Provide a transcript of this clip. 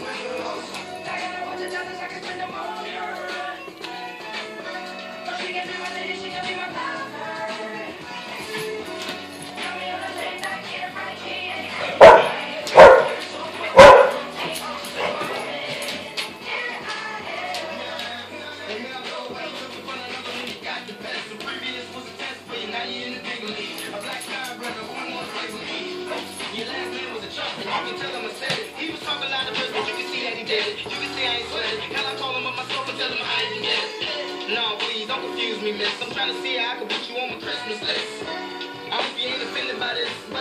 No, please don't confuse me, miss. I'm trying to see how I can put you on my Christmas list. I hope you ain't offended by this.